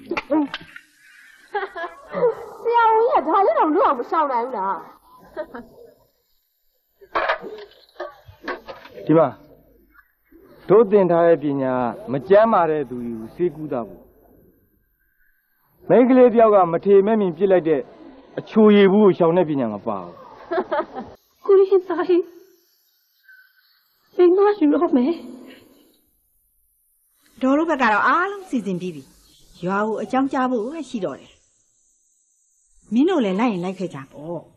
ဆရာဦးကြီးကဒါလည်းတော့လုပ်အောင်မရှောင်နိုင်ဘူးလားဒီမှာတို့သင်ထားတဲ့ပညာမကြမ်းမာတဲ့သူကိုစေကူးတာဘူးမိန်းကလေးတယောက်ကမထေမဲ့မြင်ပြစ်လိုက်တဲ့အချိုရည်ဘူးကိုရှောင်တဲ့ပညာမပါဘူးကိုရင်သားရင်မင်းမရှိတော့မယ်ဒေါ်တို့ဘက်ကတော့အားလုံးစီစဉ်ပြီးပြီရွာကိုအကြောင်းကြားဖို့ပဲရှိတော့တယ်မင်းတို့လည်းလိုက်ရင်လိုက်ခဲ့ကြပေါ့